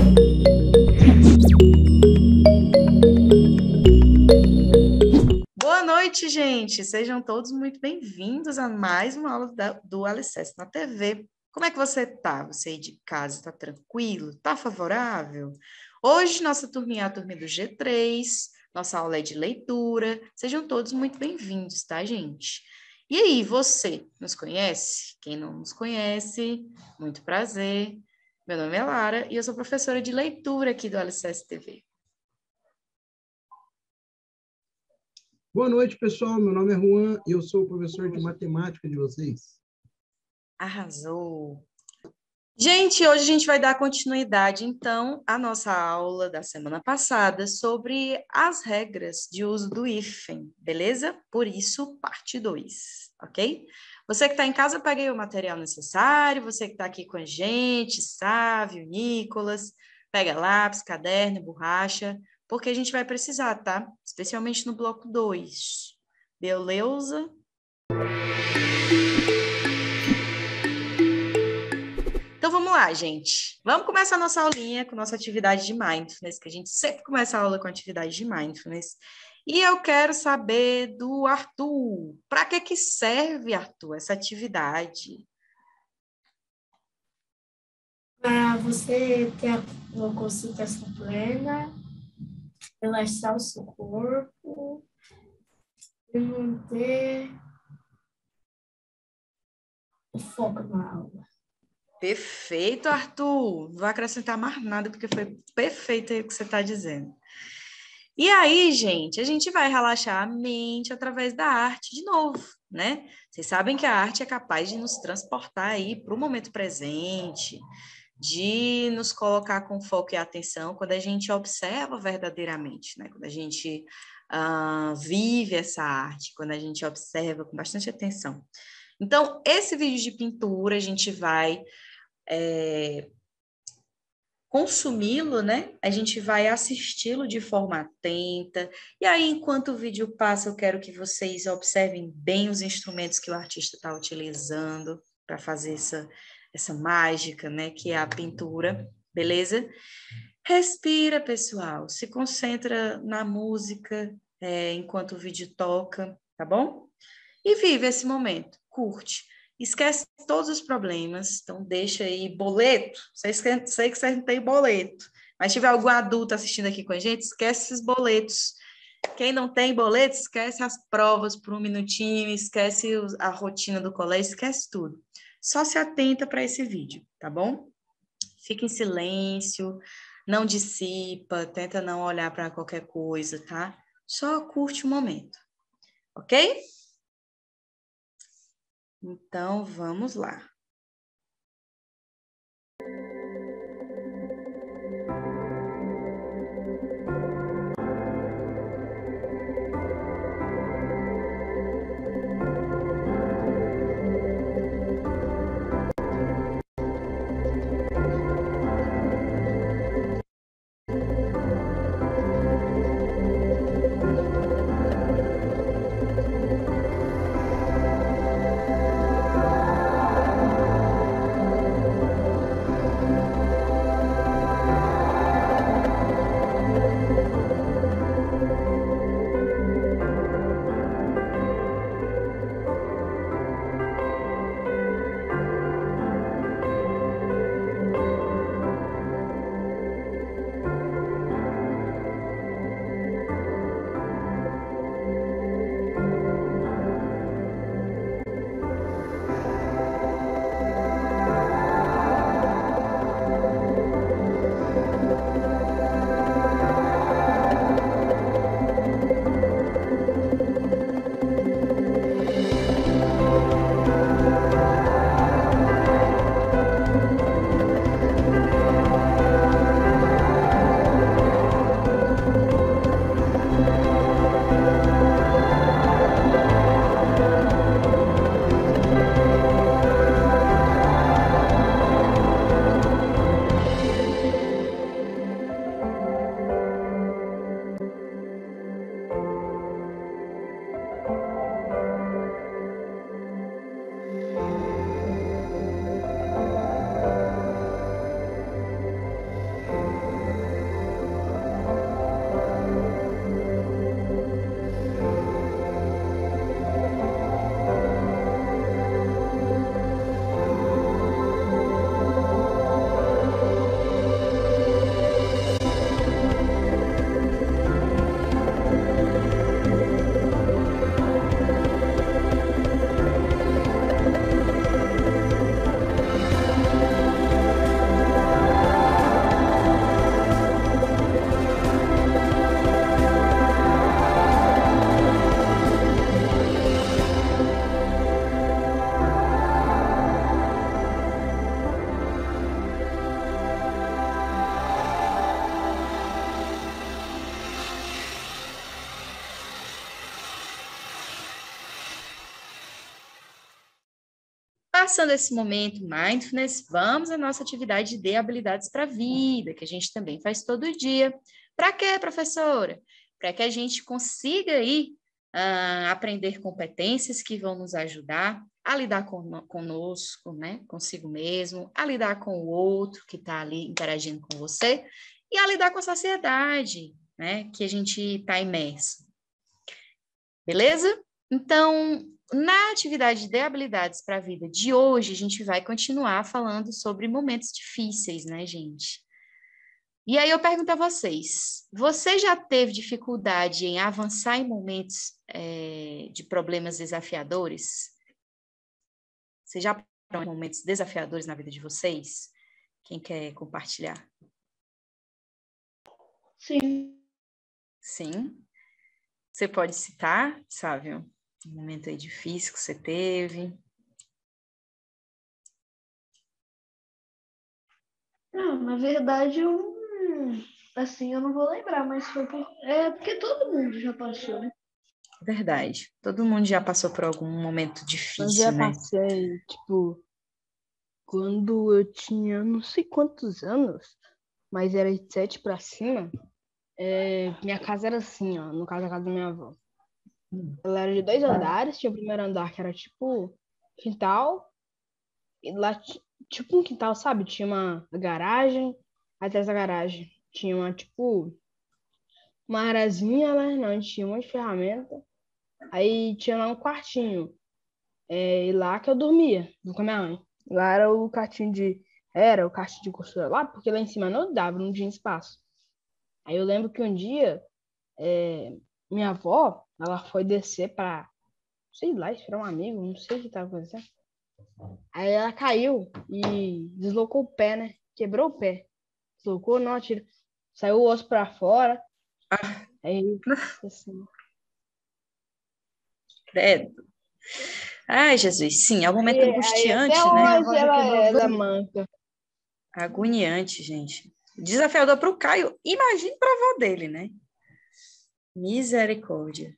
Boa noite, gente! Sejam todos muito bem-vindos a mais uma aula do Alicerce na TV. Como é que você tá? Você aí de casa, tá tranquilo? Tá favorável? Hoje, nossa turminha é a turma do G3, nossa aula é de leitura. Sejam todos muito bem-vindos, tá, gente? E aí, você nos conhece? Quem não nos conhece, muito prazer. Meu nome é Lara e eu sou professora de leitura aqui do Alicerce TV. Boa noite, pessoal. Meu nome é Juan e eu sou o professor de matemática de vocês. Arrasou! Gente, hoje a gente vai dar continuidade, então, à nossa aula da semana passada sobre as regras de uso do hífen, beleza? Por isso, parte 2, ok? Você que está em casa, peguei o material necessário, você que está aqui com a gente, Sávio, Nicolas, pega lápis, caderno, borracha, porque a gente vai precisar, tá? Especialmente no bloco 2. Beleza? Então vamos lá, gente. Vamos começar a nossa aulinha com nossa atividade de mindfulness, que a gente sempre começa a aula com atividade de mindfulness. E eu quero saber do Arthur. Para que serve, Arthur, essa atividade? Para você ter uma concentração plena, relaxar o seu corpo e manter o foco na aula. Perfeito, Arthur. Não vou acrescentar mais nada, porque foi perfeito aí o que você está dizendo. E aí, gente, a gente vai relaxar a mente através da arte de novo, né? Vocês sabem que a arte é capaz de nos transportar aí para o momento presente, de nos colocar com foco e atenção quando a gente observa verdadeiramente, né? Quando a gente vive essa arte, quando a gente observa com bastante atenção. Então, esse vídeo de pintura, a gente vai consumi-lo, né? A gente vai assisti-lo de forma atenta. E aí, enquanto o vídeo passa, eu quero que vocês observem bem os instrumentos que o artista está utilizando para fazer essa mágica, né? Que é a pintura, beleza? Respira, pessoal. Se concentra na música enquanto o vídeo toca, tá bom? E vive esse momento, curte. Esquece todos os problemas, então deixa aí boleto. Sei que vocês não têm boleto, mas se tiver algum adulto assistindo aqui com a gente, esquece esses boletos. Quem não tem boleto, esquece as provas por um minutinho, esquece a rotina do colégio, esquece tudo. Só se atenta para esse vídeo, tá bom? Fica em silêncio, não dissipa, tenta não olhar para qualquer coisa, tá? Só curte o momento, ok? Então, vamos lá. Passando esse momento mindfulness, vamos à nossa atividade de habilidades para a vida, que a gente também faz todo dia. Para quê, professora? Para que a gente consiga aí aprender competências que vão nos ajudar a lidar conosco, né, consigo mesmo, a lidar com o outro que está ali interagindo com você e a lidar com a sociedade, né, que a gente está imerso. Beleza? Então, na atividade de habilidades para a vida de hoje, a gente vai continuar falando sobre momentos difíceis, né, gente? E aí eu pergunto a vocês, você já teve dificuldade em avançar em momentos de problemas desafiadores? Você já passaram em momentos desafiadores na vida de vocês? Quem quer compartilhar? Sim. Sim? Você pode citar, Sávio, um momento aí difícil que você teve? Não, na verdade, eu não vou lembrar, mas porque todo mundo já passou, né? Verdade. Todo mundo já passou por algum momento Eu difícil, já né? passei, tipo, quando eu tinha não sei quantos anos, mas era de 7 pra cima, minha casa era assim, ó, no caso a casa da minha avó. Ela era de 2 andares, tinha o primeiro andar que era tipo quintal, e lá, tipo um quintal, sabe? Tinha uma garagem, atrás da garagem tinha uma arazinha, né? Não, tinha um monte de ferramenta. Aí tinha lá um quartinho, e lá que eu dormia, com a minha mãe. Lá era o quartinho de costura lá, porque lá em cima não dava, não tinha espaço. Aí eu lembro que um dia, minha avó, ela foi descer pra, sei lá, esperar um amigo, não sei o que estava acontecendo. Aí ela caiu e deslocou o pé, né? Quebrou o pé. Deslocou, não, saiu o osso pra fora. Aí, assim, Credo. Ai, Jesus, sim, é um momento aí até angustiante, né? hoje ela manca. Agoniante, gente. Desafiador para o Caio, imagine para a avó dele, né? Misericórdia.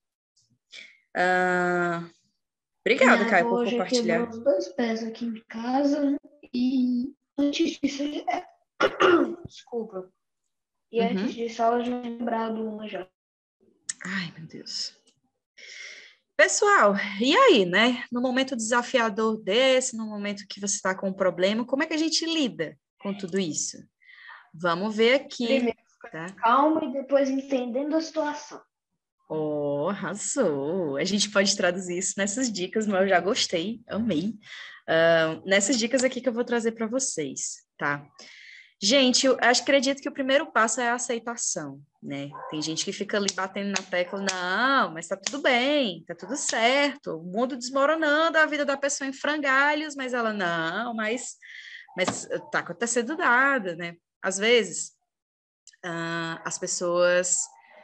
Obrigada, Minha Caio, por avó já quebrou compartilhar. os 2 pés aqui em casa e antes disso, desculpa. E antes Uhum. disso, ela já tinha quebrado uma já. Ai, meu Deus. Pessoal, e aí, né? No momento desafiador desse, no momento que você está com um problema, como é que a gente lida com tudo isso? Vamos ver aqui, Primeiro, tá? calma e depois entendendo a situação. Oh, arrasou! A gente pode traduzir isso nessas dicas, mas eu já gostei, amei. Nessas dicas aqui que eu vou trazer para vocês, tá? Gente, eu acredito que o primeiro passo é a aceitação, né? Tem gente que fica ali batendo na tecla, não, mas tá tudo bem, tá tudo certo, o mundo desmoronando, a vida da pessoa em frangalhos, mas ela, não, mas tá acontecendo nada, né? Às vezes, as pessoas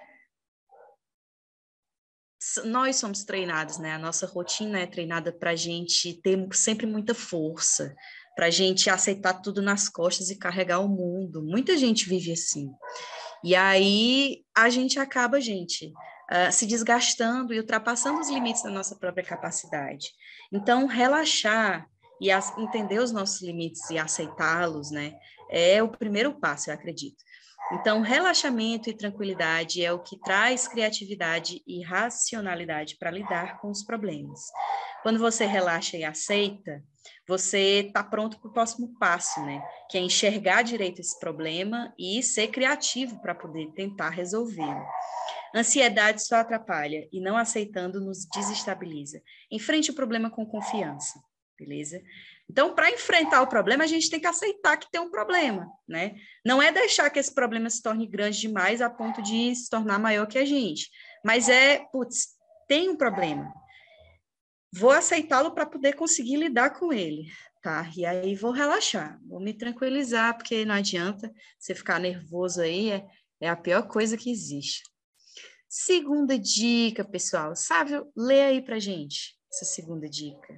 nós somos treinados, né? A nossa rotina é treinada para a gente ter sempre muita força, para a gente aceitar tudo nas costas e carregar o mundo. Muita gente vive assim. E aí a gente acaba, se desgastando e ultrapassando os limites da nossa própria capacidade. Então, relaxar e entender os nossos limites e aceitá-los, né? É o primeiro passo, eu acredito. Então, relaxamento e tranquilidade é o que traz criatividade e racionalidade para lidar com os problemas. Quando você relaxa e aceita, você está pronto para o próximo passo, né? Que é enxergar direito esse problema e ser criativo para poder tentar resolvê-lo. Ansiedade só atrapalha e não aceitando nos desestabiliza. Enfrente o problema com confiança, beleza? Então, para enfrentar o problema, a gente tem que aceitar que tem um problema, né? Não é deixar que esse problema se torne grande demais a ponto de se tornar maior que a gente, mas tem um problema. Vou aceitá-lo para poder conseguir lidar com ele, tá? E aí vou relaxar, vou me tranquilizar, porque não adianta você ficar nervoso aí, é a pior coisa que existe. Segunda dica, pessoal. Sávio, lê aí pra gente essa segunda dica.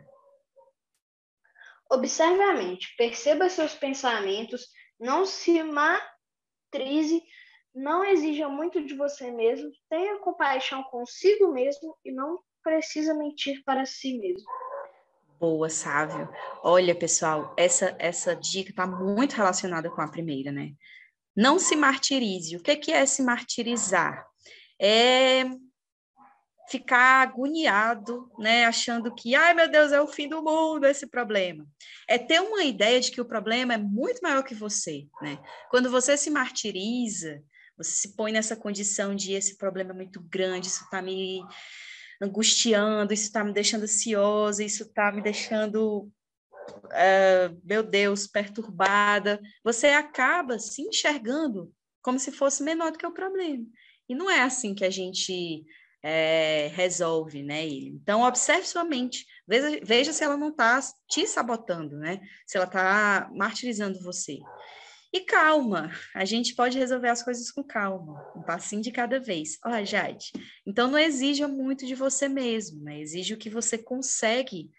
Observe a mente, perceba seus pensamentos, não se matrize, não exija muito de você mesmo, tenha compaixão consigo mesmo e não precisa mentir para si mesmo. Boa, Sávio. Olha, pessoal, essa dica está muito relacionada com a primeira, né? Não se martirize. O que é se martirizar? É ficar agoniado, né? Achando que, ai, meu Deus, é o fim do mundo esse problema. É ter uma ideia de que o problema é muito maior que você, né? Quando você se martiriza, você se põe nessa condição de esse problema é muito grande, isso está me angustiando, isso está me deixando ansiosa, isso está me deixando, meu Deus, perturbada. Você acaba se enxergando como se fosse menor do que o problema. E não é assim que a gente resolve, né, ele. Então, observe sua mente, veja se ela não está te sabotando, né? Se ela está martirizando você. E calma, a gente pode resolver as coisas com calma, um passinho de cada vez. Ó, Jade, então não exija muito de você mesmo, né? Exige o que você consegue,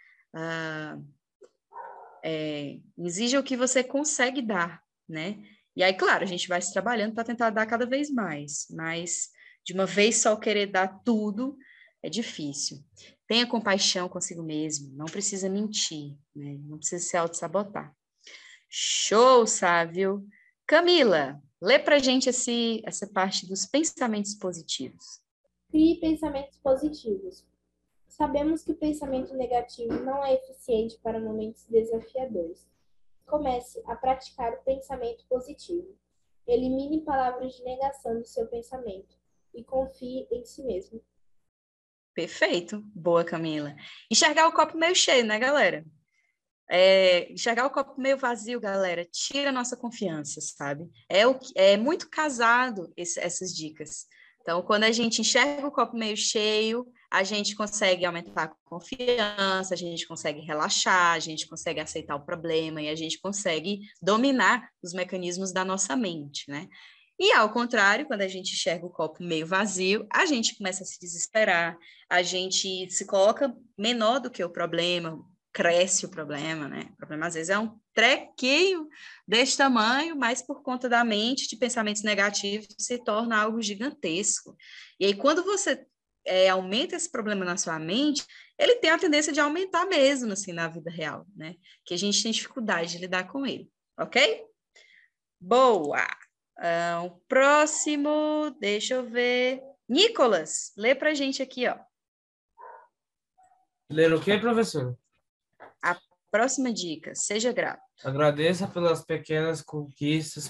exija o que você consegue dar, né? E aí, claro, a gente vai se trabalhando para tentar dar cada vez mais, mas de uma vez só querer dar tudo é difícil. Tenha compaixão consigo mesmo, não precisa mentir, né? Não precisa se auto-sabotar. Show, Sávio. Camila, lê pra gente essa parte dos pensamentos positivos. Crie pensamentos positivos. Sabemos que o pensamento negativo não é eficiente para momentos desafiadores. Comece a praticar o pensamento positivo. Elimine palavras de negação do seu pensamento e confie em si mesmo. Perfeito. Boa, Camila. Enxergar o copo meio cheio, né, galera? Enxergar o copo meio vazio, galera, tira a nossa confiança, sabe? É muito casado essas dicas. Então, quando a gente enxerga o copo meio cheio, a gente consegue aumentar a confiança, a gente consegue relaxar, a gente consegue aceitar o problema e a gente consegue dominar os mecanismos da nossa mente, né? E, ao contrário, quando a gente enxerga o copo meio vazio, a gente começa a se desesperar, a gente se coloca menor do que o problema, cresce o problema, né? O problema, às vezes, é um trequinho desse tamanho, mas por conta da mente, de pensamentos negativos, se torna algo gigantesco. E aí, quando você aumenta esse problema na sua mente, ele tem a tendência de aumentar mesmo, assim, na vida real, né? Que a gente tem dificuldade de lidar com ele, ok? Boa! O próximo, deixa eu ver. Nicolas, lê pra gente aqui, ó. Ler o quê, professor? A próxima dica, seja grato. Agradeça pelas pequenas conquistas,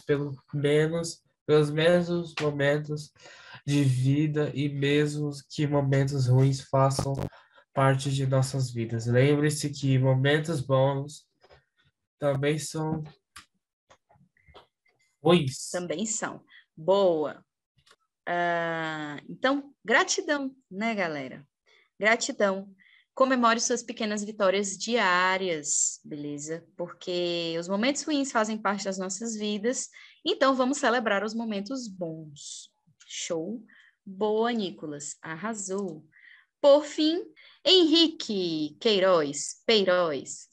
pelos mesmos momentos de vida e mesmo que momentos ruins façam parte de nossas vidas. Lembre-se que momentos bons também são ruins. Também são. Boa. Então, gratidão, né, galera? Gratidão. Comemore suas pequenas vitórias diárias, beleza? Porque os momentos ruins fazem parte das nossas vidas, então vamos celebrar os momentos bons. Show? Boa, Nicolas. Arrasou. Por fim, Henrique Peiroz.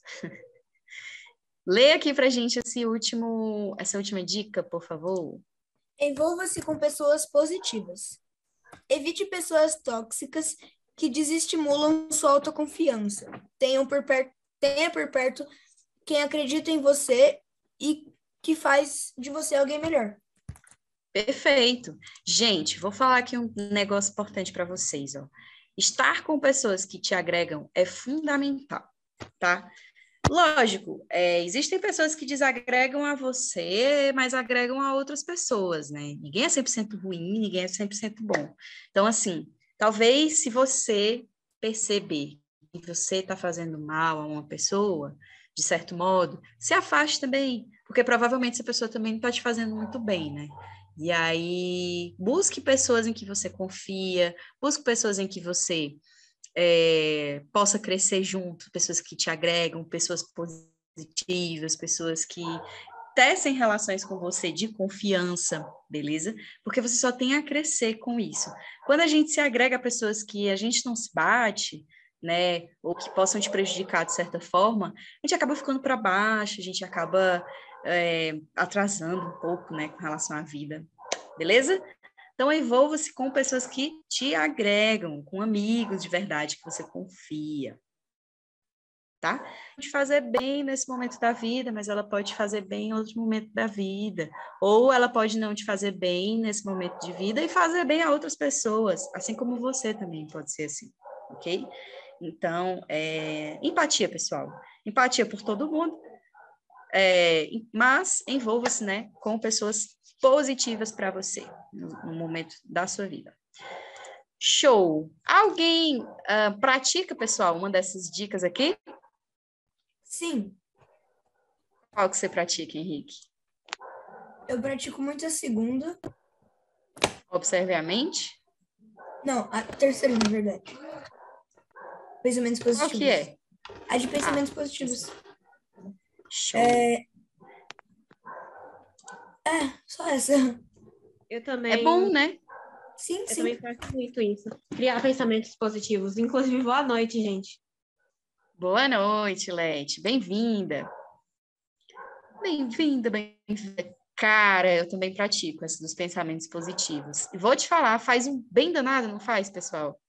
Lê aqui pra gente essa última dica, por favor. Envolva-se com pessoas positivas. Evite pessoas tóxicas que desestimulam sua autoconfiança. Tenha por perto quem acredita em você e que faz de você alguém melhor. Perfeito. Gente, vou falar aqui um negócio importante para vocês, ó. Estar com pessoas que te agregam é fundamental, tá? Lógico, existem pessoas que desagregam a você, mas agregam a outras pessoas, né? Ninguém é 100% ruim, ninguém é 100% bom. Então, assim, talvez se você perceber que você está fazendo mal a uma pessoa, de certo modo, se afaste também, porque provavelmente essa pessoa também não está te fazendo muito bem, né? E aí, busque pessoas em que você confia, busque pessoas em que você possa crescer junto, pessoas que te agregam, pessoas positivas, pessoas que tecem relações com você de confiança, beleza? Porque você só tem a crescer com isso. Quando a gente se agrega a pessoas que a gente não se bate, né, ou que possam te prejudicar de certa forma, a gente acaba ficando para baixo, a gente acaba atrasando um pouco, né, com relação à vida, beleza? Então, envolva-se com pessoas que te agregam, com amigos de verdade que você confia. tá? Pode fazer bem nesse momento da vida, mas ela pode fazer bem em outro momento da vida. Ou ela pode não te fazer bem nesse momento de vida e fazer bem a outras pessoas, assim como você também pode ser assim, ok? Então, empatia, pessoal. Empatia por todo mundo, mas envolva-se, né, com pessoas positivas para você no momento da sua vida. Show! Alguém pratica, pessoal, uma dessas dicas aqui? Sim, Qual que você pratica, Henrique? eu pratico muito a segunda. Observe a mente? Não, a terceira, na verdade. Pensamentos Qual positivos. que é? A de pensamentos positivos. Show! Só essa. Eu também, É bom, né? Sim, eu sim. também faço muito isso. Criar pensamentos positivos. Inclusive, boa noite, gente. Boa noite, Lete. Bem-vinda. Bem-vinda, bem-vinda. Cara, eu também pratico essa dos pensamentos positivos. E vou te falar, faz um bem danado, não faz, pessoal?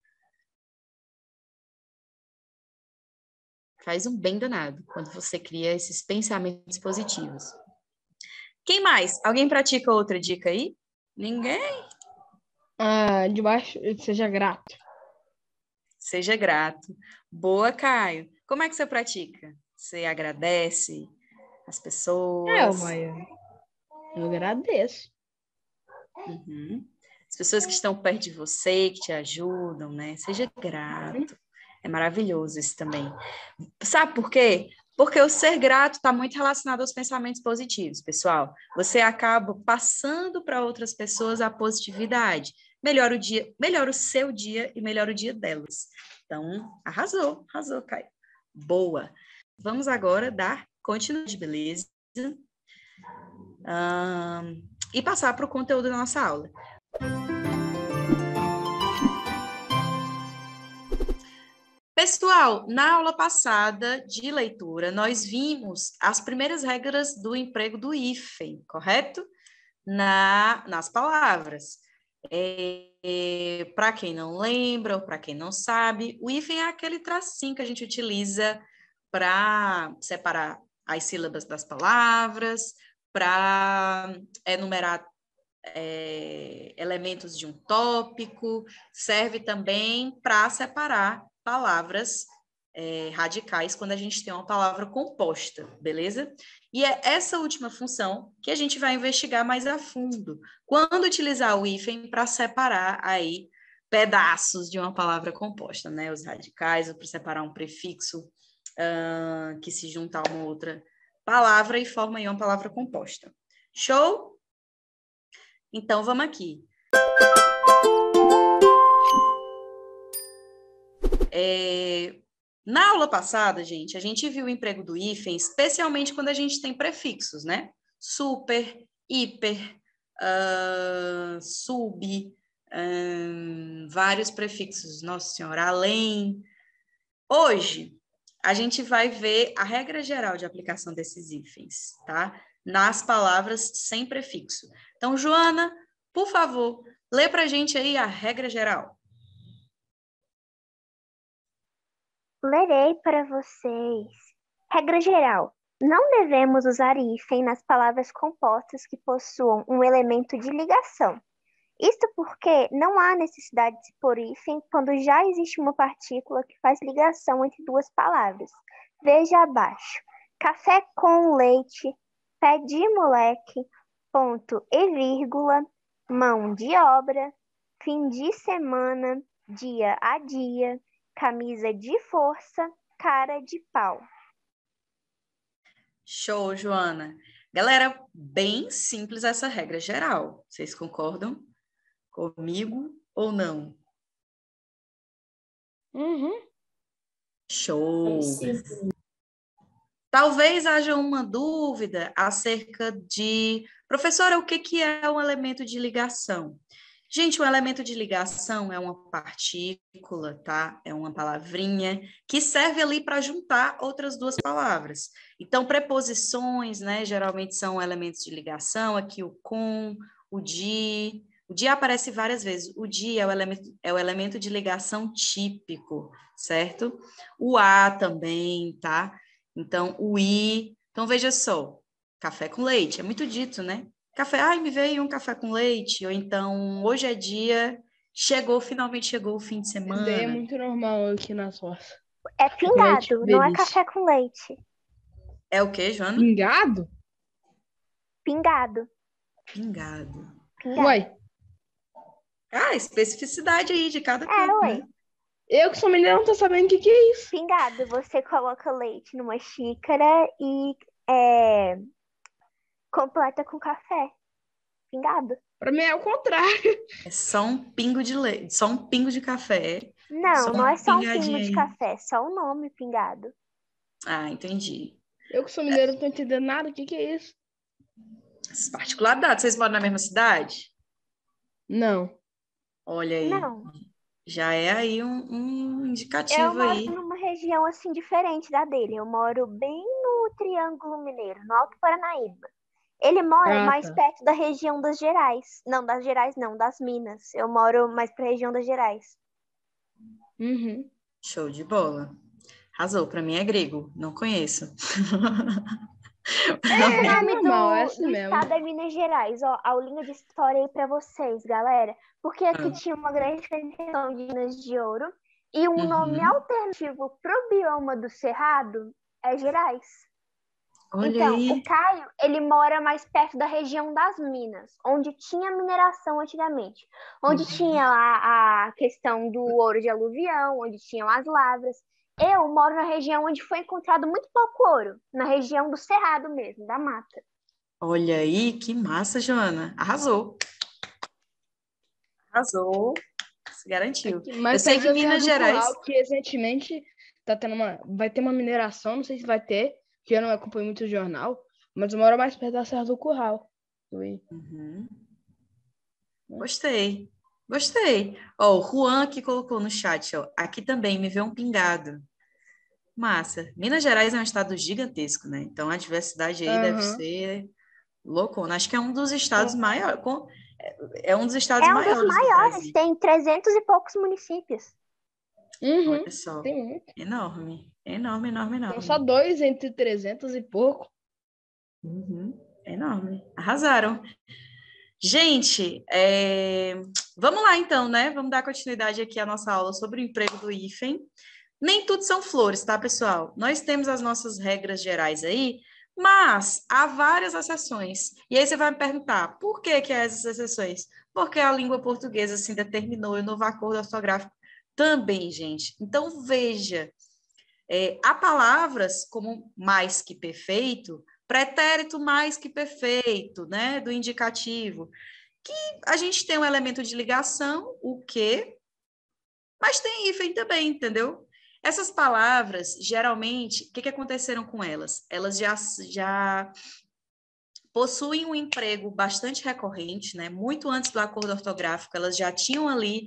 Faz um bem danado quando você cria esses pensamentos positivos. Quem mais? Alguém pratica outra dica aí? Ninguém? Debaixo, seja grato. Seja grato. Boa, Caio. Como é que você pratica? Você agradece as pessoas? Maia, eu agradeço. Uhum. As pessoas que estão perto de você, que te ajudam, né? Seja grato. É maravilhoso isso também. Sabe por quê? Porque o ser grato está muito relacionado aos pensamentos positivos, pessoal. Você acaba passando para outras pessoas a positividade. Melhora o dia, melhora o seu dia e melhora o dia delas. Então, arrasou, Caio. Boa. Vamos agora dar continuidade, beleza? E passar para o conteúdo da nossa aula. Pessoal, na aula passada de leitura, nós vimos as primeiras regras do emprego do hífen, correto? Nas palavras. Para quem não lembra ou para quem não sabe, o hífen é aquele tracinho que a gente utiliza para separar as sílabas das palavras, para enumerar elementos de um tópico, serve também para separar palavras radicais quando a gente tem uma palavra composta, beleza? E é essa última função que a gente vai investigar mais a fundo, quando utilizar o hífen para separar aí pedaços de uma palavra composta, né? Os radicais, ou para separar um prefixo que se junta a uma outra palavra e forma aí uma palavra composta. Show? Então, vamos aqui. Na aula passada, gente, a gente viu o emprego do hífen, especialmente quando a gente tem prefixos, né? Super, hiper, sub, vários prefixos, nossa senhora, além. Hoje, a gente vai ver a regra geral de aplicação desses hífens, tá? Nas palavras sem prefixo. Então, Joana, por favor, lê para a gente aí a regra geral. Lerei para vocês. Regra geral. Não devemos usar hífen nas palavras compostas que possuam um elemento de ligação. Isto porque não há necessidade de pôr hífen quando já existe uma partícula que faz ligação entre duas palavras. Veja abaixo. Café com leite, pé de moleque, ponto e vírgula, mão de obra, fim de semana, dia a dia, camisa de força, cara de pau. Show, Joana. Galera, bem simples essa regra geral. Vocês concordam comigo ou não? Uhum. Show! Talvez haja uma dúvida acerca de, professora, o que é um elemento de ligação? Gente, um elemento de ligação é uma partícula, tá? É uma palavrinha que serve ali para juntar outras duas palavras. Então, preposições, né? Geralmente são elementos de ligação, aqui o com, o de, O dia aparece várias vezes. O dia é o elemento de ligação típico, certo? O a também, tá? Então, o i. Então, veja só, café com leite. É muito dito, né? Café, ai, me veio um café com leite. Ou então, hoje é dia, finalmente chegou o fim de Isso daí é semana. muito normal aqui nas roças. É Com leite, pingado, não é delícia. café com leite. É o quê, Joana? Pingado? Pingado. Pingado. Pingado. Uai, Ah, especificidade aí de cada canto, ué. né? eu que sou mineiro não tô sabendo o que é isso. Pingado, você coloca leite numa xícara e completa com café. Pingado. Pra mim é o contrário. É só um pingo de leite, só um pingo de café. Não, Só não é uma só um pingadinha pingo de aí. café, só o nome pingado. Ah, entendi. Eu que sou mineiro não tô entendendo nada. O que é isso? Essas particularidades. Vocês moram na mesma cidade? Não. Olha aí. Não, Já é aí um eu indicativo moro aí. numa região assim diferente da dele. Eu moro bem no Triângulo Mineiro, no Alto Paranaíba. Ele mora mais Tá. perto da região das Gerais. Não, das Gerais não, das Minas. Eu moro mais pra região das Gerais. Uhum. Show de bola. Arrasou. Para mim é grego. Não conheço. O nome normal, é assim do mesmo. estado é Minas Gerais. Ó, aulinha de história aí pra vocês, galera. Porque aqui tinha uma grande região de Minas de Ouro. E um nome alternativo pro bioma do Cerrado é Gerais. Olha Então, aí. o Caio, ele mora mais perto da região das Minas, onde tinha mineração antigamente. Onde tinha lá a questão do ouro de aluvião, onde tinham as lavras. Eu moro na região onde foi encontrado muito pouco ouro, na região do Cerrado mesmo, da mata. Olha aí, que massa, Joana. Arrasou. Arrasou. Se garantiu. Mas Eu sei perto que da Minas Serra do Gerais... Curral, que recentemente vai ter uma mineração, não sei se vai ter, porque eu não acompanho muito o jornal, mas eu moro mais perto da Serra do Curral. Uhum. Gostei. Gostei. Ó, o Juan que colocou no chat, ó. Aqui também me vê um pingado. Massa. Minas Gerais é um estado gigantesco, né? Então a diversidade aí deve ser loucona. Acho que é um dos estados maiores. É um dos estados É um dos maiores do maiores, Brasil. tem 300 e poucos municípios. Uhum. Olha só. Tem muito. Enorme. Enorme, enorme, enorme. São só 2 entre 300 e pouco. Uhum. Enorme. Arrasaram. Gente, vamos lá então, né? Vamos dar continuidade aqui à nossa aula sobre o emprego do hífen. Nem tudo são flores, tá, pessoal? Nós temos as nossas regras gerais aí, mas há várias exceções. E aí você vai me perguntar, por que há essas exceções? Porque a língua portuguesa assim determinou e o novo acordo ortográfico também, gente. Então, veja, há palavras como mais que perfeito, pretérito mais que perfeito, né, do indicativo, que a gente tem um elemento de ligação, o que, mas tem hífen também, entendeu? Essas palavras, geralmente, o que aconteceram com elas? Elas já possuem um emprego bastante recorrente, né? Muito antes do acordo ortográfico, elas já tinham ali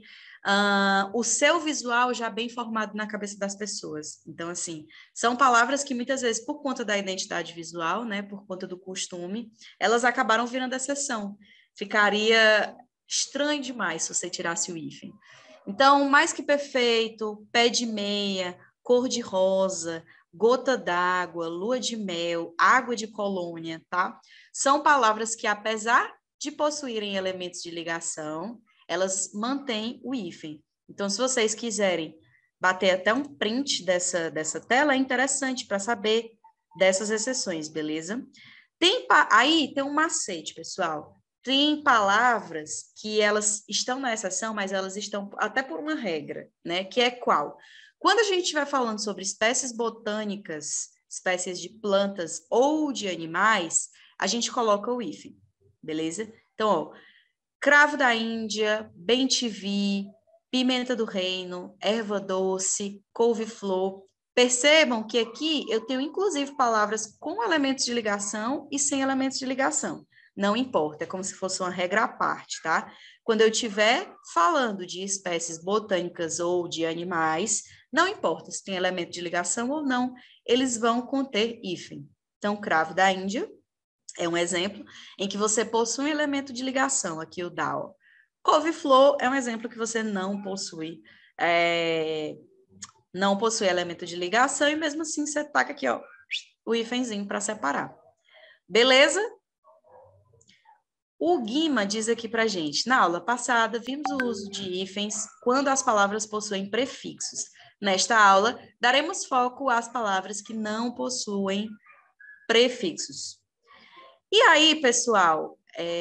o seu visual já bem formado na cabeça das pessoas. Então, assim, são palavras que muitas vezes, por conta da identidade visual, né, por conta do costume, elas acabaram virando exceção. Ficaria estranho demais se você tirasse o hífen. Então, mais que perfeito, pé de meia, cor de rosa, gota d'água, lua de mel, água de colônia, tá? São palavras que, apesar de possuírem elementos de ligação, elas mantêm o hífen. Então, se vocês quiserem bater até um print dessa tela, é interessante para saber dessas exceções, beleza? Aí tem um macete, pessoal. Tem palavras que elas estão na exceção, mas elas estão até por uma regra, né? Que é qual? Quando a gente estiver falando sobre espécies botânicas, espécies de plantas ou de animais, a gente coloca o hífen, beleza? Então, ó, cravo da Índia, bem-te-vi, pimenta do reino, erva doce, couve-flor. Percebam que aqui eu tenho, inclusive, palavras com elementos de ligação e sem elementos de ligação. Não importa, é como se fosse uma regra à parte, tá? Quando eu estiver falando de espécies botânicas ou de animais, não importa se tem elemento de ligação ou não, eles vão conter hífen. Então, cravo da Índia é um exemplo em que você possui um elemento de ligação, aqui o da, ó. Couve-flor é um exemplo que você não possui. Não possui elemento de ligação e mesmo assim você taca aqui, ó, o hífenzinho para separar. Beleza? O Guima diz aqui pra gente, na aula passada, vimos o uso de hífens quando as palavras possuem prefixos. Nesta aula, daremos foco às palavras que não possuem prefixos. E aí, pessoal,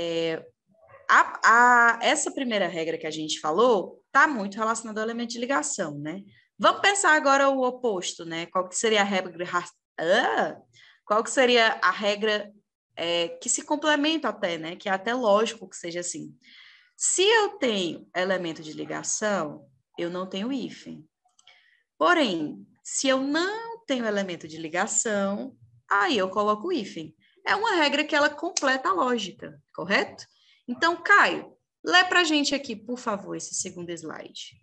essa primeira regra que a gente falou está muito relacionada ao elemento de ligação, né? Vamos pensar agora o oposto, né? Qual que seria a regra... Qual que seria a regra que se complementa até, né? Que é até lógico que seja assim. Se eu tenho elemento de ligação, eu não tenho hífen. Porém, se eu não tenho elemento de ligação, aí eu coloco o hífen. É uma regra que ela completa a lógica, correto? Então, Caio, lê pra gente aqui, por favor, esse segundo slide.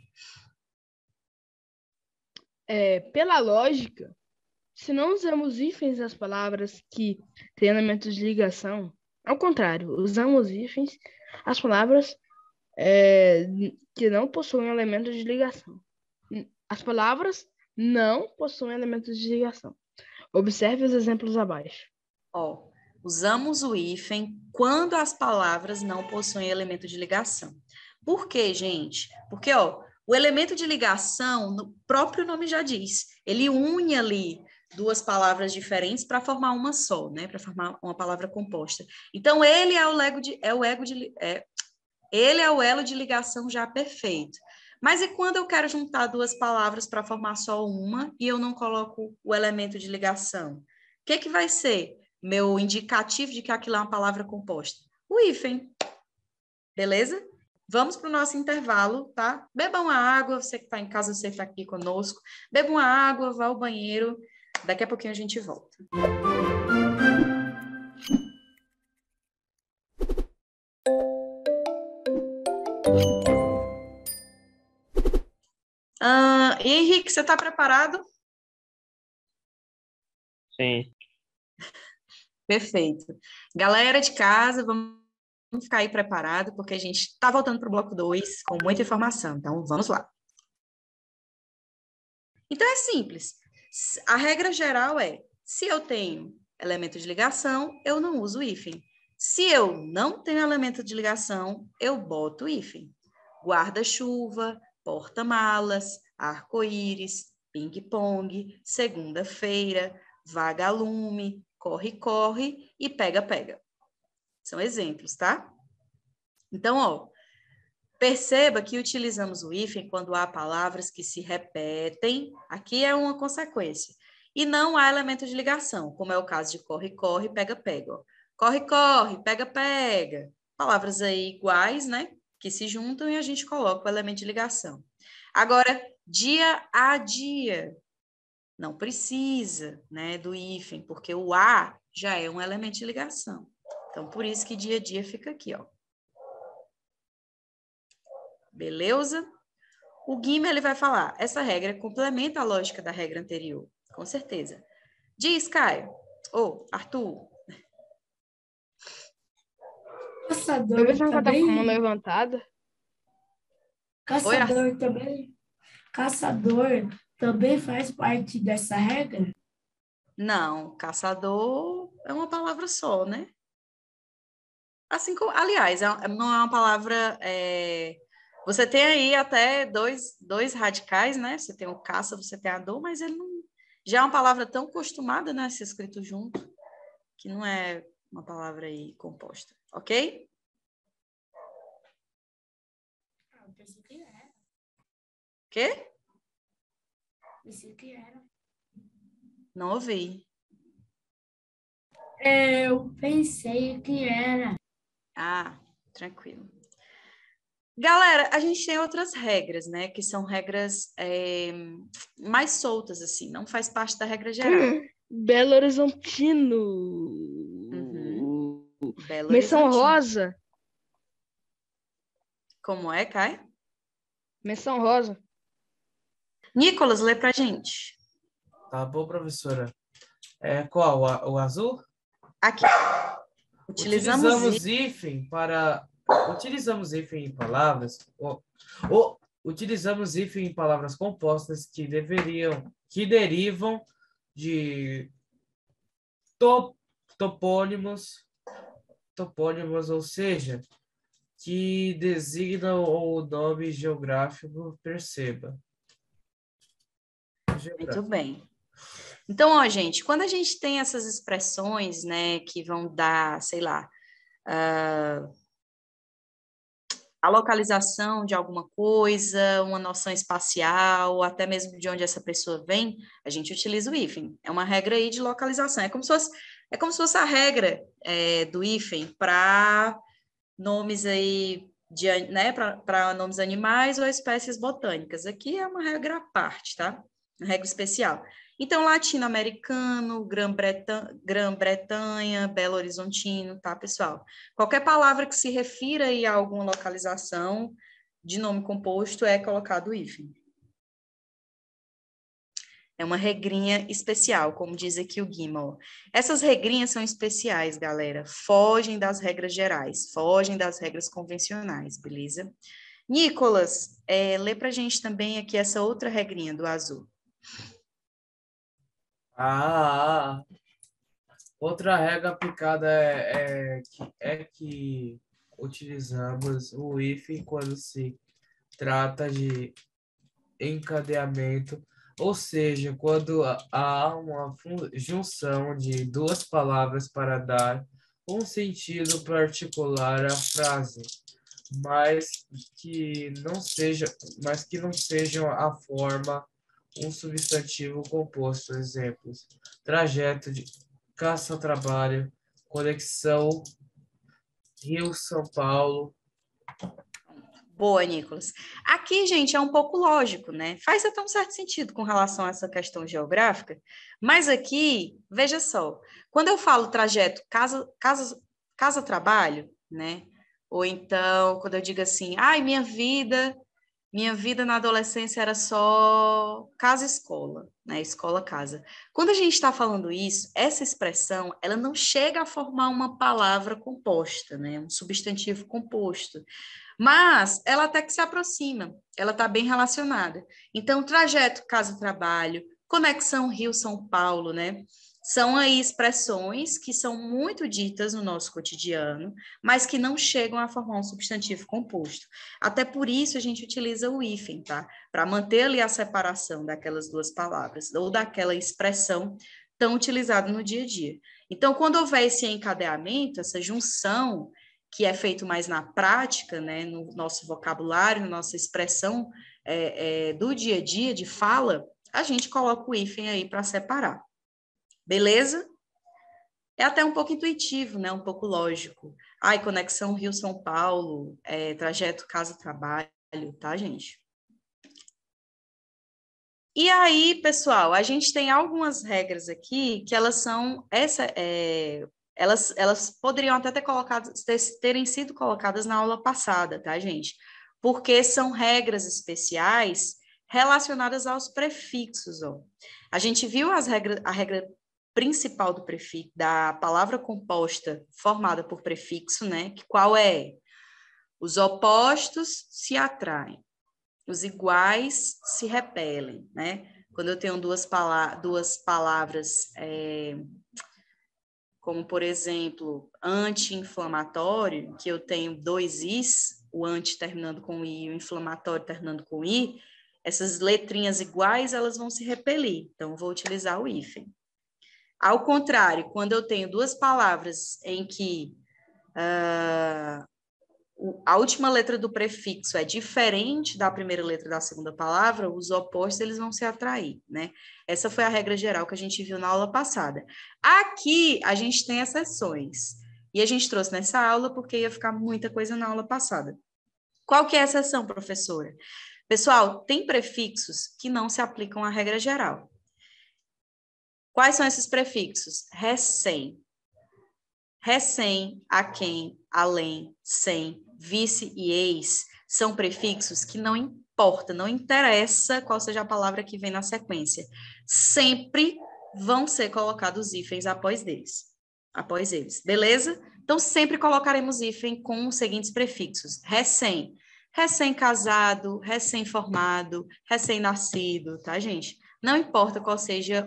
Pela lógica, se não usamos hífens nas palavras que têm elementos de ligação, ao contrário, usamos hífens nas palavras que não possuem elementos de ligação. As palavras não possuem elementos de ligação. Observe os exemplos abaixo. Usamos o hífen quando as palavras não possuem elemento de ligação. Por quê, gente? Porque, o elemento de ligação, no próprio nome já diz, ele une ali duas palavras diferentes para formar uma só, né? Para formar uma palavra composta. Então, ele é o elo de ligação já perfeito. Mas e quando eu quero juntar duas palavras para formar só uma e eu não coloco o elemento de ligação? O que vai ser meu indicativo de que aquilo é uma palavra composta? O hífen. Beleza? Vamos para o nosso intervalo, tá? Beba uma água, você que está em casa, você está aqui conosco. Beba uma água, vá ao banheiro. Daqui a pouquinho a gente volta. E Henrique, você está preparado? Sim. Perfeito. Galera de casa, vamos ficar aí preparado, porque a gente está voltando para o bloco 2 com muita informação. Então, vamos lá. Então, é simples. A regra geral é, se eu tenho elemento de ligação, eu não uso hífen. Se eu não tenho elemento de ligação, eu boto hífen. Guarda-chuva, porta-malas, arco-íris, ping-pong, segunda-feira, vagalume, corre-corre e pega-pega. São exemplos, tá? Então, perceba que utilizamos o hífen quando há palavras que se repetem, aqui é uma consequência, e não há elemento de ligação, como é o caso de corre-corre, pega-pega. Corre-corre, pega-pega. Palavras aí iguais, né? Que se juntam e a gente coloca o elemento de ligação. Agora, dia a dia, não precisa, né, do hífen, porque o a já é um elemento de ligação. Então, por isso que dia a dia fica aqui, Beleza? O Guima, ele vai falar, essa regra complementa a lógica da regra anterior, com certeza. Diz, Caio. Arthur. Caçador também... com a mão levantada. Caçador também faz parte dessa regra? Não, caçador é uma palavra só, né? Assim como, aliás, não é uma palavra... Você tem aí até dois radicais, né? Você tem o caça, você tem a dor, mas ele não... Já é uma palavra tão acostumada, né? A ser escrito junto, que não é uma palavra aí composta, ok? Eu pensei que era. Quê? Pensei que era. Não ouvi. Eu pensei que era. Tranquilo. Galera, a gente tem outras regras, né? Que são regras mais soltas, assim. Não faz parte da regra geral. Belo Horizontino. Belo Menção Horizontino. rosa. Como é, Caio? Menção rosa. Nicolas, lê pra gente. Tá bom, professora. Qual? O azul? Aqui. Utilizamos hífen para Utilizamos hífen em palavras, utilizamos hífen em palavras compostas que derivam de topônimos, ou seja, que designam o nome geográfico, perceba. Muito bem. Então, ó, gente, quando a gente tem essas expressões, né, que vão dar, sei lá, a localização de alguma coisa, uma noção espacial, até mesmo de onde essa pessoa vem, a gente utiliza o hífen. É uma regra aí de localização. É como se fosse a regra do hífen para nomes aí, né, para nomes animais ou espécies botânicas. Aqui é uma regra à parte, tá? Uma regra especial. Então, latino-americano, Grã-Bretanha, Belo Horizontino, tá, pessoal? Qualquer palavra que se refira aí a alguma localização de nome composto é colocado o hífen. É uma regrinha especial, como diz aqui o Guima, ó. Essas regrinhas são especiais, galera. Fogem das regras gerais, fogem das regras convencionais, beleza? Nicolas, lê pra gente também aqui essa outra regrinha do azul. Outra regra aplicada é que utilizamos o hífen quando se trata de encadeamento, ou seja, quando há uma junção de duas palavras para dar um sentido particular à frase, mas que não sejam a forma um substantivo composto. Exemplos: trajeto de caça-trabalho, conexão Rio-São Paulo. Boa, Nicolas. Aqui, gente, é um pouco lógico, né? Faz até um certo sentido com relação a essa questão geográfica, mas aqui, veja só, quando eu falo trajeto casa-trabalho, né? Ou então, quando eu digo assim, ai, minha vida na adolescência era só casa-escola, né? Escola-casa. Quando a gente está falando isso, essa expressão, ela não chega a formar uma palavra composta, né? Um substantivo composto. Mas ela até que se aproxima, ela está bem relacionada. Então, trajeto casa-trabalho, conexão Rio-São Paulo, né? São aí expressões que são muito ditas no nosso cotidiano, mas que não chegam a formar um substantivo composto. Até por isso a gente utiliza o hífen, tá? Para manter ali a separação daquelas duas palavras, ou daquela expressão tão utilizada no dia a dia. Então, quando houver esse encadeamento, essa junção, que é feito mais na prática, né, no nosso vocabulário, na nossa expressão do dia a dia, de fala, a gente coloca o hífen aí para separar. Beleza? É até um pouco intuitivo, né, um pouco lógico. Ai, conexão Rio-São Paulo, trajeto casa-trabalho, tá, gente? E aí, pessoal, a gente tem algumas regras aqui que elas são elas poderiam até terem sido colocadas na aula passada, tá, gente? Porque são regras especiais relacionadas aos prefixos, ó. A gente viu a regra principal do prefixo, da palavra composta formada por prefixo, né? Qual é? Os opostos se atraem, os iguais se repelem, né? Quando eu tenho duas palavras como, por exemplo, anti-inflamatório, que eu tenho dois is, o anti terminando com i e o inflamatório terminando com i, essas letrinhas iguais, elas vão se repelir. Então, eu vou utilizar o hífen. Ao contrário, quando eu tenho duas palavras em que a última letra do prefixo é diferente da primeira letra da segunda palavra, os opostos eles vão se atrair, né? Essa foi a regra geral que a gente viu na aula passada. Aqui a gente tem exceções. E a gente trouxe nessa aula porque ia ficar muita coisa na aula passada. Qual que é a exceção, professora? Pessoal, tem prefixos que não se aplicam à regra geral. Quais são esses prefixos? Recém. Recém, aquém, além, sem, vice e ex são prefixos que não importa, não interessa qual seja a palavra que vem na sequência. Sempre vão ser colocados hífens após eles. Beleza? Então, sempre colocaremos hífen com os seguintes prefixos. Recém, recém-casado, recém-formado, recém-nascido, tá, gente? Não importa qual seja,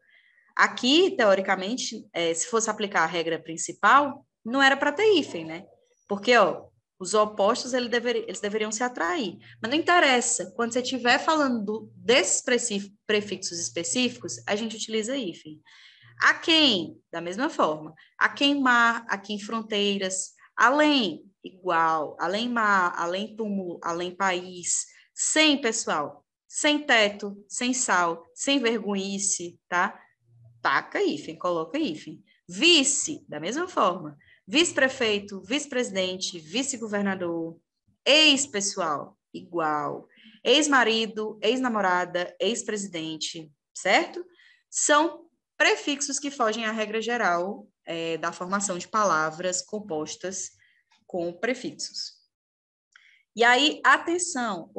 aqui, teoricamente, se fosse aplicar a regra principal, não era para ter hífen, né? Porque, os opostos, eles deveriam se atrair. Mas não interessa, quando você estiver falando desses prefixos específicos, a gente utiliza hífen. A quem, da mesma forma. A quem mar, a quem fronteiras, além, igual, além mar, além túmulo, além país, sem, pessoal, sem teto, sem sal, sem vergonhice, tá? Taca hífen, coloca hífen. Vice, da mesma forma. Vice-prefeito, vice-presidente, vice-governador, ex-pessoal, igual. Ex-marido, ex-namorada, ex-presidente, certo? São prefixos que fogem à regra geral da formação de palavras compostas com prefixos. E aí, atenção,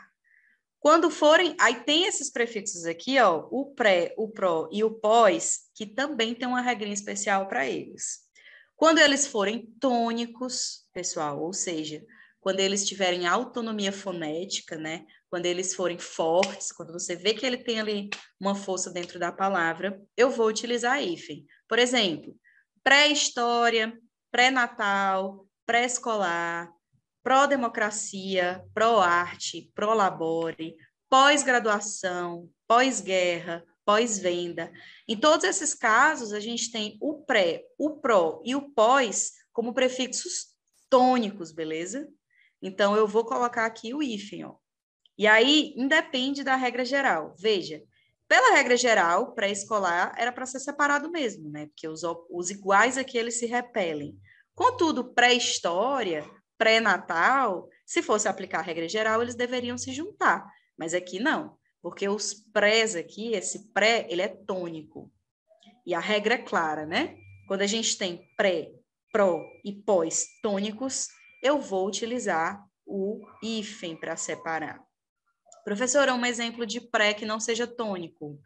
quando forem, aí tem esses prefixos aqui, o pré, o pró e o pós, que também tem uma regrinha especial para eles. Quando eles forem tônicos, pessoal, ou seja, quando eles tiverem autonomia fonética, né? Quando eles forem fortes, quando você vê que ele tem ali uma força dentro da palavra, eu vou utilizar hífen. Por exemplo, pré-história, pré-natal, pré-escolar, pró-democracia, pró-arte, pró-labore, pós-graduação, pós-guerra, pós-venda. Em todos esses casos, a gente tem o pré, o pró e o pós como prefixos tônicos, beleza? Então, eu vou colocar aqui o hífen, E aí, independe da regra geral. Veja, pela regra geral, pré-escolar era para ser separado mesmo, né? Porque os iguais aqui, eles se repelem. Contudo, pré-história, pré-natal, se fosse aplicar a regra geral, eles deveriam se juntar. Mas aqui não, porque os prés aqui, esse pré, ele é tônico. E a regra é clara, né? Quando a gente tem pré, pró e pós tônicos, eu vou utilizar o hífen para separar. Professora, um exemplo de pré que não seja tônico.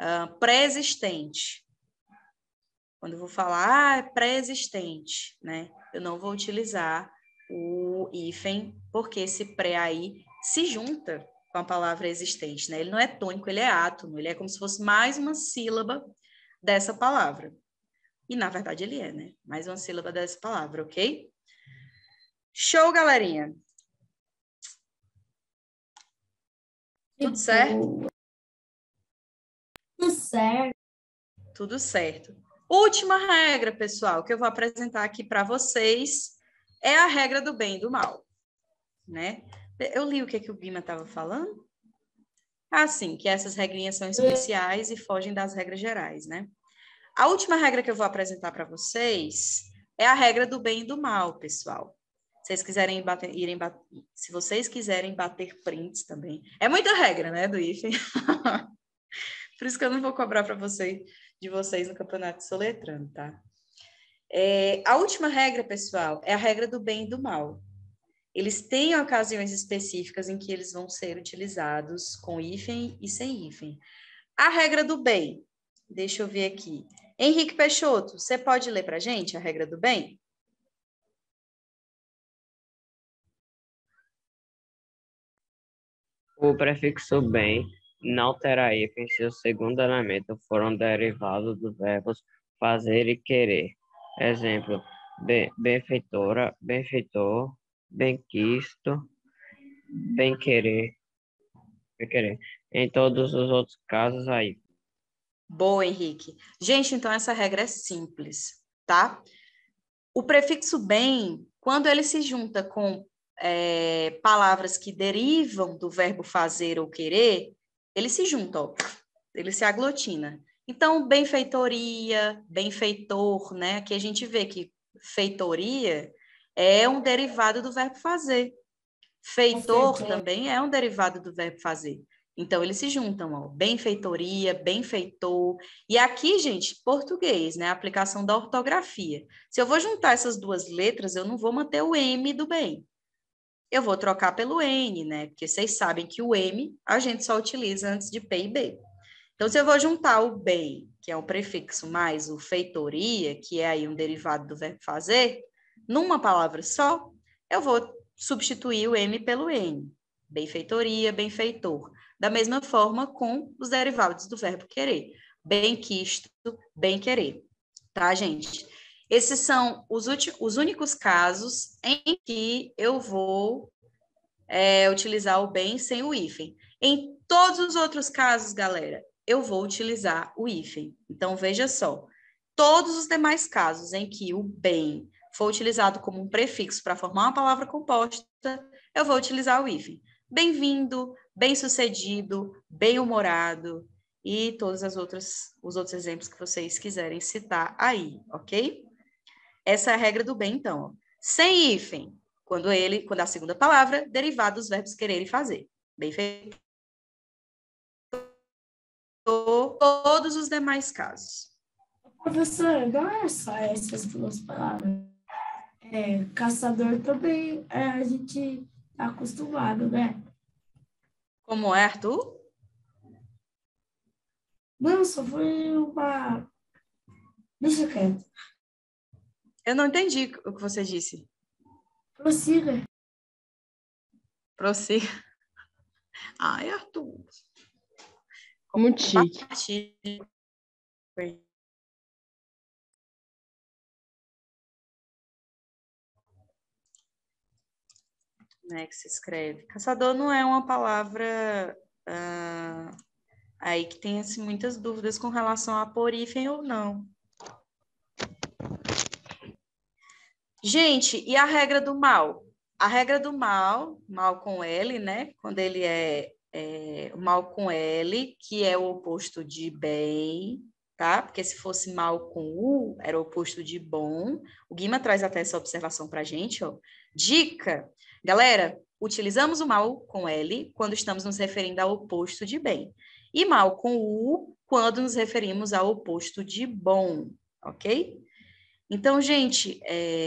Pré-existente. Quando eu vou falar, é pré-existente, né? Eu não vou utilizar o hífen, porque esse pré aí se junta com a palavra existente, né? Ele não é tônico, ele é átono, ele é como se fosse mais uma sílaba dessa palavra. E, na verdade, ele é, né? Mais uma sílaba dessa palavra, ok? Show, galerinha! Tudo certo? Tudo certo. Tudo certo. Última regra, pessoal, que eu vou apresentar aqui para vocês é a regra do bem e do mal, né? Eu li o que o Guima estava falando. Sim, que essas regrinhas são especiais e fogem das regras gerais, né? A última regra que eu vou apresentar para vocês é a regra do bem e do mal, pessoal. Se vocês quiserem bater prints também. É muita regra, né, do hífen? Por isso que eu não vou cobrar para de vocês no campeonato soletrando, tá? A última regra, pessoal, é a regra do bem e do mal. Eles têm ocasiões específicas em que eles vão ser utilizados com hífen e sem hífen. A regra do bem, deixa eu ver aqui. Henrique Peixoto, você pode ler para a gente a regra do bem? O prefixo bem não terá hífen se o segundo elemento for um derivado dos verbos fazer e querer. Exemplo, benfeitora, benfeitor, benquisto, bem-querer. Em todos os outros casos, aí. Boa, Henrique. Gente, então essa regra é simples, tá? O prefixo bem, quando ele se junta com palavras que derivam do verbo fazer ou querer, ele se junta, ele se aglutina. Então, benfeitoria, benfeitor, né? Aqui a gente vê que feitoria é um derivado do verbo fazer. Feitor também é um derivado do verbo fazer. Então, eles se juntam, benfeitoria, benfeitor. E aqui, gente, português, né? A aplicação da ortografia. Se eu vou juntar essas duas letras, eu não vou manter o M do bem. Eu vou trocar pelo N, né? Porque vocês sabem que o M a gente só utiliza antes de P e B. Então, se eu vou juntar o bem, que é um prefixo, mais o feitoria, que é aí um derivado do verbo fazer, numa palavra só, eu vou substituir o M pelo N. Benfeitoria, benfeitor. Da mesma forma com os derivados do verbo querer. Benquisto, bem-querer. Tá, gente? Esses são os únicos casos em que eu vou utilizar o bem sem o hífen. Em todos os outros casos, galera, eu vou utilizar o hífen. Então, veja só. Todos os demais casos em que o bem for utilizado como um prefixo para formar uma palavra composta, eu vou utilizar o hífen. Bem-vindo, bem-sucedido, bem-humorado e todos os outros exemplos que vocês quiserem citar aí, ok? Essa é a regra do bem, então. Ó. Sem hífen, quando a segunda palavra, derivado dos verbos querer e fazer. Bem feito. Todos os demais casos. Professor, não é só essas duas palavras. Caçador também a gente tá acostumado, né? Como é, Arthur? Não, só foi uma... Deixa quieto. Eu não entendi o que você disse. Prossiga. Prossiga. Ai, Arthur. Muito chique. Né, que se escreve. Caçador não é uma palavra aí que tem assim, muitas dúvidas com relação a por hífen ou não. Gente, e a regra do mal? A regra do mal com L, né? Quando ele é o mal com L, que é o oposto de bem, tá? Porque se fosse mal com U, era o oposto de bom. O Guima traz até essa observação pra gente, ó. Dica! Galera, utilizamos o mal com L quando estamos nos referindo ao oposto de bem. E mal com U quando nos referimos ao oposto de bom, ok? Então, gente,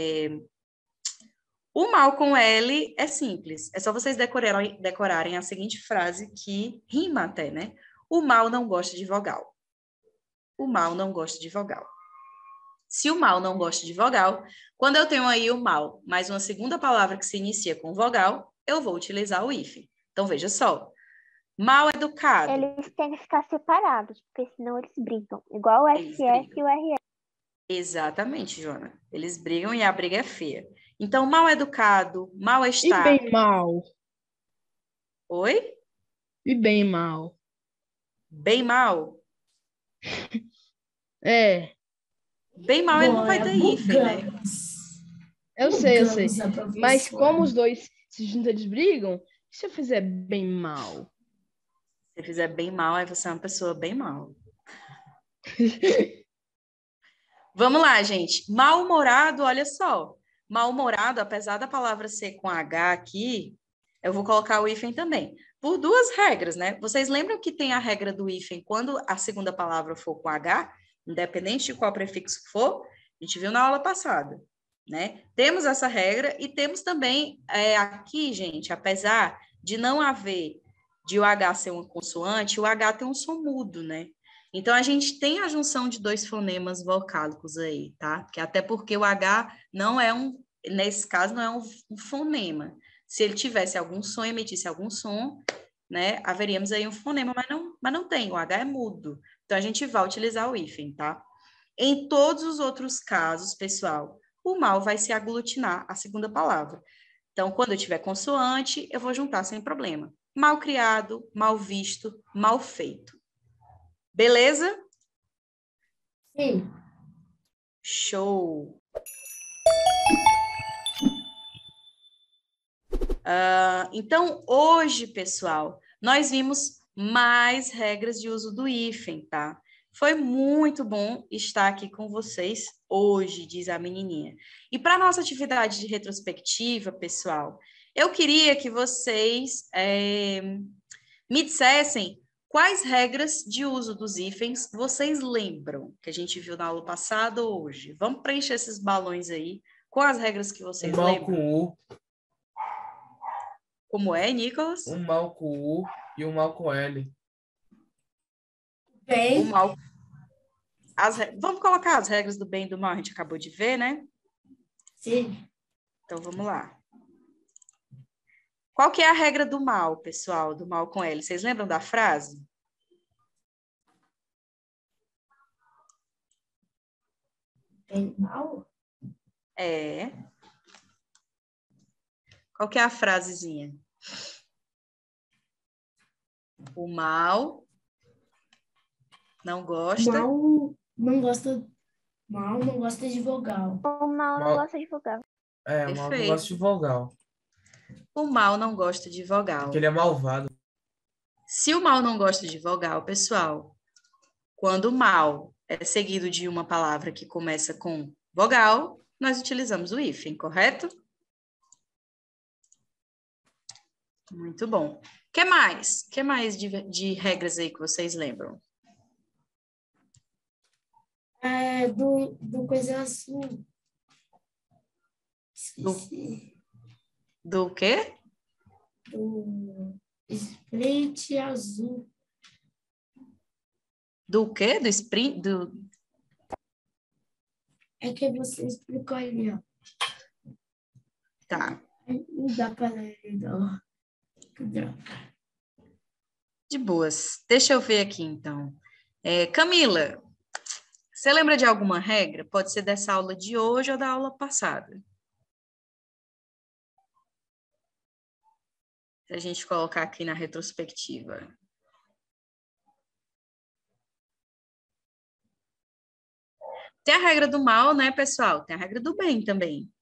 o mal com L é simples. É só vocês decorarem a seguinte frase que rima até, né? O mal não gosta de vogal. O mal não gosta de vogal. Se o mal não gosta de vogal, quando eu tenho aí o mal mais uma segunda palavra que se inicia com vogal, eu vou utilizar o hífen. Então, veja só. Mal educado. Eles têm que ficar separados, porque senão eles brigam. Igual o SS e o RS. Exatamente, Jona. Eles brigam e a briga é feia. Então, mal educado, mal E estar. bem mal. Oi? E bem mal. Bem mal? É. Bem mal ele não vai ter hífen, né? Eu sei. Mas como os dois se juntam, eles brigam, e se eu fizer bem mal? Se fizer bem mal, aí você é uma pessoa bem mal. Vamos lá, gente. Mal-humorado, olha só. Mal-humorado, apesar da palavra ser com H aqui, eu vou colocar o hífen também. Por duas regras, né? Vocês lembram que tem a regra do hífen quando a segunda palavra for com H, independente de qual prefixo for? A gente viu na aula passada, né? Temos essa regra e temos também aqui, gente, apesar de não haver de o H ser uma consoante, o H tem um som mudo, né? Então, a gente tem a junção de dois fonemas vocálicos aí, tá? Até porque o H não é nesse caso, não é um fonema. Se ele tivesse algum som, emitisse algum som, né? Haveríamos aí um fonema, mas não tem, o H é mudo. Então, a gente vai utilizar o hífen, tá? Em todos os outros casos, pessoal, o mal vai se aglutinar a segunda palavra. Então, quando eu tiver consoante, eu vou juntar sem problema. Mal criado, mal visto, mal feito. Beleza? Sim. Show! Então, hoje, pessoal, nós vimos mais regras de uso do hífen, tá? Foi muito bom estar aqui com vocês hoje, diz a menininha. E para nossa atividade de retrospectiva, pessoal, eu queria que vocês me dissessem quais regras de uso dos hífens vocês lembram que a gente viu na aula passada ou hoje? Vamos preencher esses balões aí com as regras que vocês O mal lembram. com U, Como é, Nicolas? um mal com U e um mal com L. O Bem, mal. Vamos colocar as regras do bem e do mal, a gente acabou de ver, né? sim. Então, vamos lá. Qual que é a regra do mal, pessoal? Do mal com L. Vocês lembram da frase? Bem mal? É. Qual que é a frasezinha? O mal não gosta. Mal não gosta de vogal. O mal não Mal- gosta de vogal. o mal não gosta de vogal. O mal não gosta de vogal. Porque ele é malvado. Se o mal não gosta de vogal, pessoal, quando o mal é seguido de uma palavra que começa com vogal, nós utilizamos o hífen, correto? Muito bom. O que mais? Que mais de regras aí que vocês lembram? Do coisa azul. Esqueci. Do quê? Do split azul. Do quê? Do sprint? É que você explicou ali, ó. Tá. Não dá para ler, não. Que droga. De boas. Deixa eu ver aqui, então. Camila, você lembra de alguma regra? Pode ser dessa aula de hoje ou da aula passada. Se a gente colocar aqui na retrospectiva. Tem a regra do mal, né, pessoal? Tem a regra do bem também.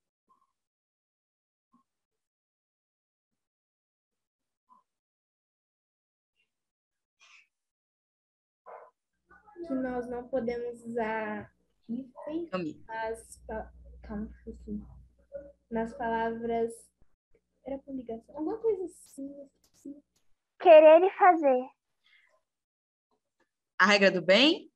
Que nós não podemos usar hífen Camila. nas palavras. Era por ligação. Alguma coisa assim. Querer e fazer. A regra do bem?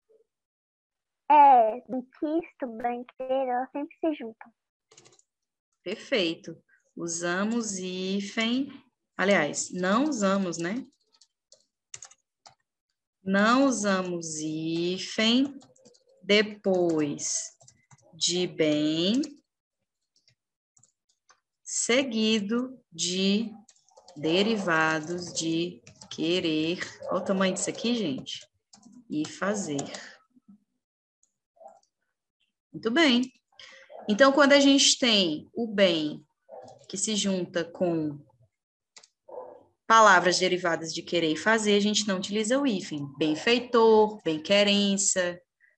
Inquisto, bem querer, elas sempre se juntam. Perfeito. Usamos hífen. Aliás, não usamos, né? Não usamos hífen depois de bem, seguido de derivados de querer. Olha o tamanho disso aqui, gente. E fazer. Muito bem. Então, quando a gente tem o bem que se junta com palavras derivadas de querer e fazer, a gente não utiliza o hífen. Benfeitor, bem-querença.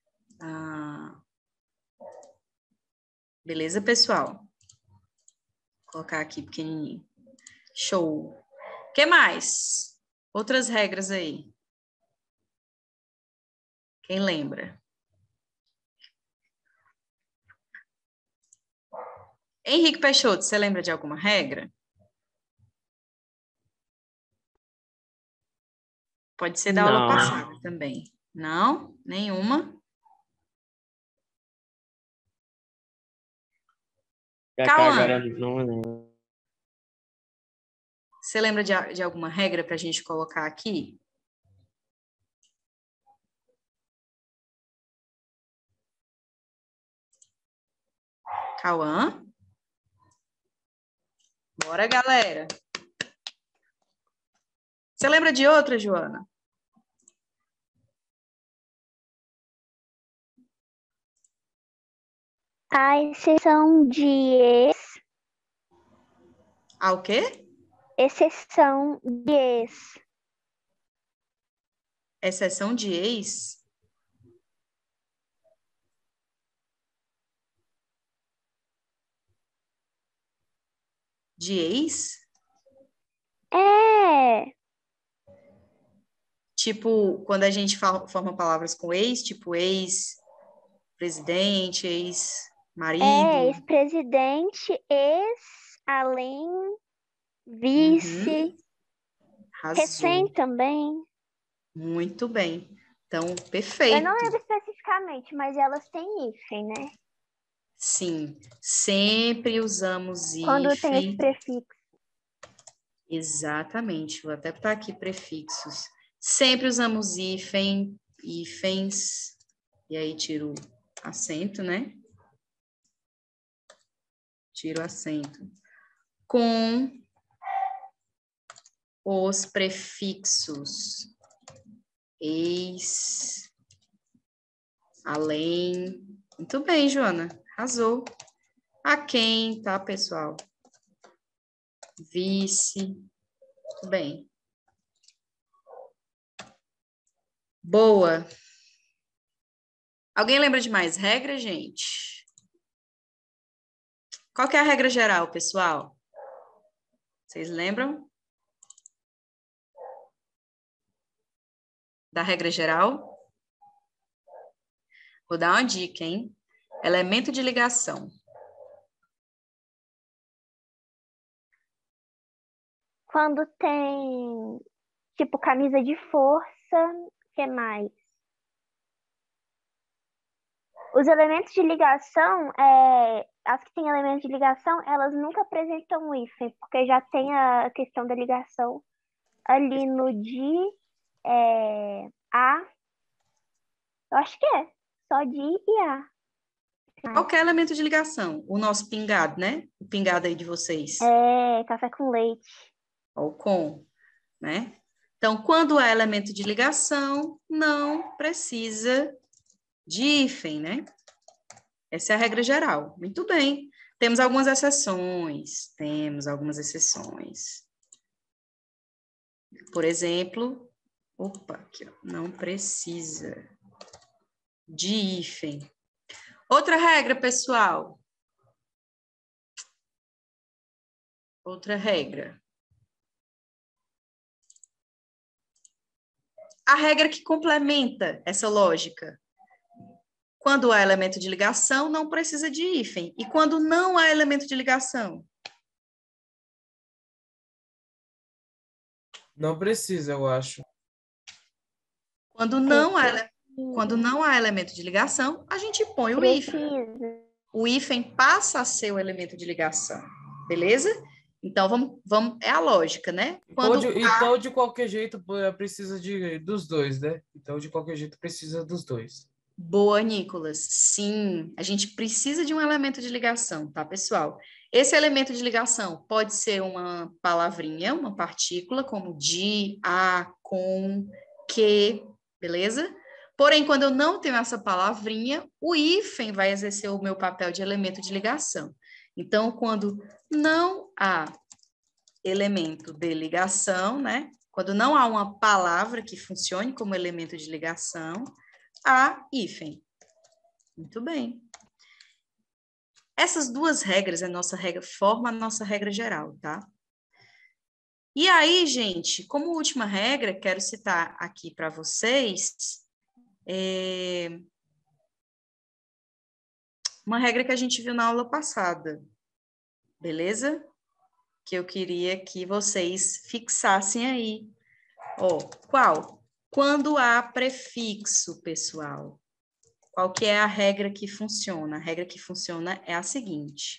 Beleza, pessoal? Vou colocar aqui pequenininho. Show. O que mais? Outras regras aí. Quem lembra? Henrique Peixoto, você lembra de alguma regra? Pode ser da aula Não. passada também. Não? Nenhuma? Já que Cauã, agora não lembro. você lembra de alguma regra para a gente colocar aqui? Cauã? Bora, galera. Você lembra de outra, Joana? A exceção de ex. Ah, o quê? Exceção de ex. Exceção de ex? De ex? Tipo, quando a gente forma palavras com ex, tipo ex-presidente, ex-marido. Ex-presidente, ex-além, vice, recém também. Muito bem. Então, Eu perfeito. não lembro especificamente, mas elas têm hífen, né? Sim, sempre usamos Quando tem esse hífen. prefixo. Exatamente, vou até botar aqui prefixos. Sempre usamos hífen, hífens, e aí tiro acento, né? Tiro acento. Com os prefixos eis, além. Muito bem, Joana. Arrasou. A quem, tá, pessoal? Vice. Muito bem. Boa. Alguém lembra de mais regra, gente? Qual que é a regra geral, pessoal? Vocês lembram? Da regra geral? Vou dar uma dica, hein? Elemento de ligação. Quando tem, tipo, camisa de força, o que mais? Os elementos de ligação, as que têm elementos de ligação, elas nunca apresentam o hífen, porque já tem a questão da ligação ali no de a. Eu acho que é só de e a. Qual que é o elemento de ligação? O nosso pingado, né? O pingado aí de vocês. Café com leite. Ou com, né? Então, quando há elemento de ligação, não precisa de hífen, né? Essa é a regra geral. Muito bem. Temos algumas exceções. Por exemplo, aqui, ó, não precisa de hífen. Outra regra, pessoal. Outra regra. A regra que complementa essa lógica. Quando há elemento de ligação, não precisa de hífen. E quando não há elemento de ligação? Não precisa, eu acho. Quando não há elemento de ligação, a gente põe o hífen. O hífen passa a ser o elemento de ligação. Beleza? Então, vamos é a lógica, né? Então, de qualquer jeito, precisa dos dois, né? Então, de qualquer jeito, precisa dos dois. Boa, Nicolas. Sim, a gente precisa de um elemento de ligação, tá, pessoal? Esse elemento de ligação pode ser uma palavrinha, uma partícula, como de, a, com, que, beleza? Porém, quando eu não tenho essa palavrinha, o hífen vai exercer o meu papel de elemento de ligação. Então, quando não há elemento de ligação, né? Quando não há uma palavra que funcione como elemento de ligação, há hífen. Muito bem. Essas duas regras formam a nossa regra geral, tá? E aí, gente, como última regra, quero citar aqui para vocês uma regra que a gente viu na aula passada, beleza? Que eu queria que vocês fixassem aí. Qual? Quando há prefixo, pessoal. Qual que é a regra que funciona? A regra que funciona é a seguinte.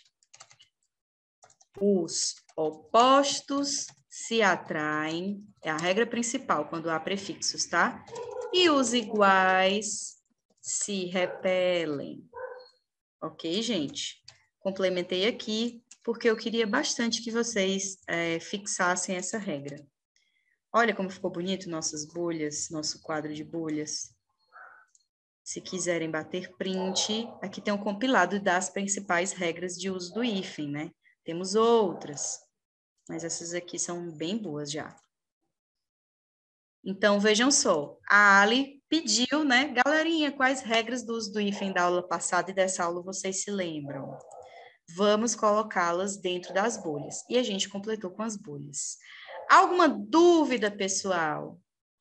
Os opostos se atraem, é a regra principal quando há prefixos, tá? E os iguais se repelem. Ok, gente? Complementei aqui porque eu queria bastante que vocês fixassem essa regra. Olha como ficou bonito nossas bolhas, nosso quadro de bolhas. Se quiserem bater print, aqui tem um compilado das principais regras de uso do hífen, né? Temos outras, mas essas aqui são bem boas já. Então, vejam só, a Ali pediu, né? Galerinha, quais regras do uso do hífen da aula passada e dessa aula vocês se lembram? Vamos colocá-las dentro das bolhas. E a gente completou com as bolhas. Alguma dúvida, pessoal?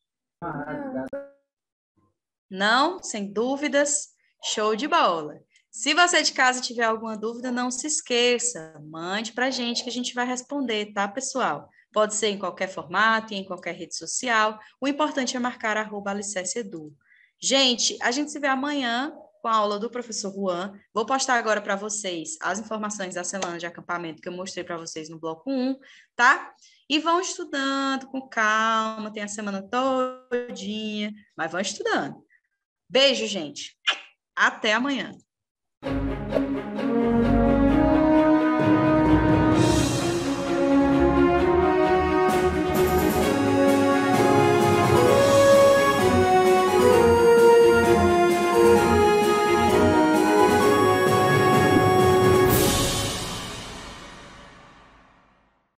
Não? Sem dúvidas? Show de bola! Se você de casa tiver alguma dúvida, não se esqueça, mande para a gente que a gente vai responder, tá, pessoal? Pode ser em qualquer formato e em qualquer rede social. O importante é marcar @alicerceedu. Gente, a gente se vê amanhã com a aula do professor Juan. Vou postar agora para vocês as informações da semana de acampamento que eu mostrei para vocês no bloco 1, tá? E vão estudando com calma, tem a semana todinha, mas vão estudando. Beijo, gente. Até amanhã.